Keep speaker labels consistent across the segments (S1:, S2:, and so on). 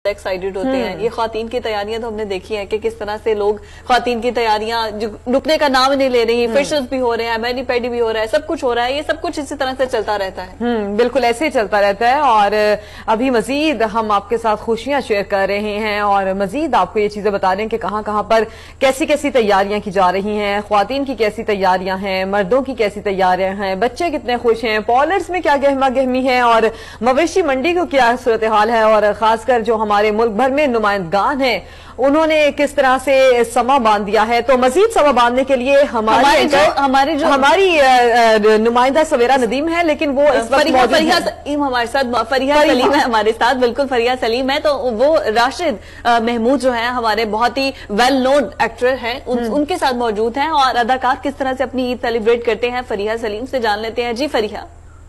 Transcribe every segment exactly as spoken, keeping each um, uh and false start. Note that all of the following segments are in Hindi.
S1: एक्साइटेड होते हैं। ये ख्वातीन की तैयारियां तो हमने देखी है कि किस तरह से लोग ख्वातीन की तैयारियां जो रुकने का नाम नहीं ले रही, फेशियल्स भी हो रहे हैं, मैनी पेडी भी हो रहा है, सब कुछ हो रहा है। ये सब कुछ इसी तरह से चलता रहता है।
S2: हम्म बिल्कुल ऐसे ही चलता रहता है। और अभी मजीद हम आपके साथ खुशियां शेयर कर रहे हैं और मजीद आपको ये चीजें बता रहे हैं कि कहां कहां पर कैसी कैसी तैयारियां की जा रही हैं, ख्वातीन की कैसी तैयारियां हैं, मर्दों की कैसी तैयारियां हैं, बच्चे कितने खुश हैं, पॉलर्स में क्या गहमा गहमी है और मवेशी मंडी को क्या सूरत हाल है, और खासकर जो हमारे मुल्क भर में नुमाइंदगान है उन्होंने किस तरह से समा बांध दिया है। तो मजीद समा बांधने के लिए हमारे
S1: हमारी जो हमारी जो
S2: हमारी नुमाइंदा सवेरा नदीम है, लेकिन वो इस वक्त
S1: फरिया फरिया सलीम हमारे साथ फरिया सलीम है हमारे साथ बिल्कुल फरिया सलीम है। तो वो राशिद महमूद जो है हमारे बहुत ही वेल नोन एक्टर हैं, उन, उनके साथ मौजूद हैं और अदाकार किस तरह से अपनी ईद सेलिब्रेट करते हैं फरिया सलीम से जान लेते हैं। जी फरिया।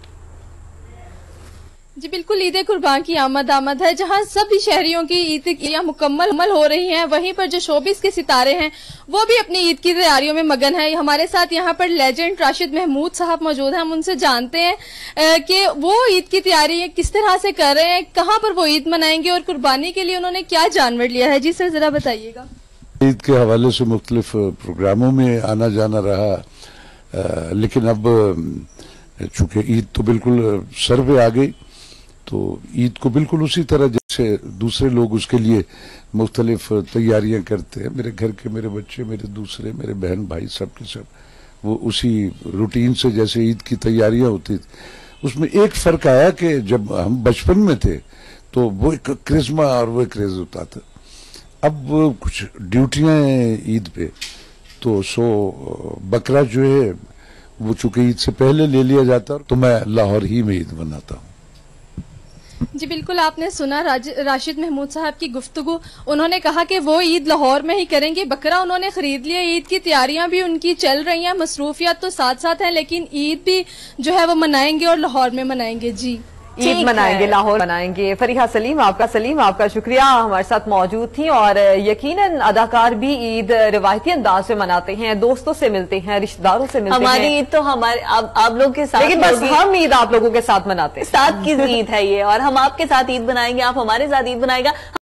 S3: जी बिल्कुल, ईद कुर्बान की आमद आमद है। जहां सभी शहरियों की ईद मुकम्मल हो रही हैं, वहीं पर जो शोबिस के सितारे हैं वो भी अपनी ईद की तैयारियों में मगन है। हमारे साथ यहाँ पर लेजेंड राशिद महमूद साहब मौजूद हैं। हम उनसे जानते हैं कि वो ईद की तैयारी किस तरह से कर रहे हैं, कहाँ पर वो ईद मनाएंगे और कुर्बानी के लिए उन्होंने क्या जानवर लिया है। जी सर जरा बताइएगा।
S4: ईद के हवाले से मुख्तलिफ प्रोग्रामों में आना जाना रहा, आ, लेकिन अब चूंकि ईद तो बिल्कुल सर पे आ गई, तो ईद को बिल्कुल उसी तरह जैसे दूसरे लोग उसके लिए मुख्तलिफ तैयारियां करते हैं, मेरे घर के मेरे बच्चे, मेरे दूसरे मेरे बहन भाई सब के सब वो उसी रूटीन से जैसे ईद की तैयारियां होती थी। उसमें एक फर्क आया कि जब हम बचपन में थे तो वो एक क्रिस्मा और वो क्रेज होता था। अब कुछ ड्यूटियां हैं ईद पे, तो सो बकरा जो है वो चूंकि ईद से पहले ले लिया जाता, तो मैं लाहौर ही में ईद मनाता हूँ।
S3: जी बिल्कुल, आपने सुना राशिद महमूद साहब की गुफ्तगू। उन्होंने कहा कि वो ईद लाहौर में ही करेंगे। बकरा उन्होंने खरीद लिया, ईद की तैयारियां भी उनकी चल रही हैं, मसरूफियात तो साथ साथ हैं, लेकिन ईद भी जो है वो मनाएंगे और लाहौर में मनाएंगे। जी
S2: ईद मनाएंगे, लाहौर मनाएंगे। फरिया सलीम आपका सलीम आपका शुक्रिया, हमारे साथ मौजूद थी। और यकीनन अदाकार भी ईद रिवायती अंदाज से मनाते हैं, दोस्तों से मिलते हैं, रिश्तेदारों से मिलते
S1: हमारी
S2: हैं।
S1: ईद तो हमारे आप, आप लोग के साथ,
S2: लेकिन बस हम ईद आप लोगों के साथ मनाते हैं।
S1: साथ की ईद है ये, और हम आपके साथ ईद बनाएंगे, आप हमारे साथ ईद बनाएगा।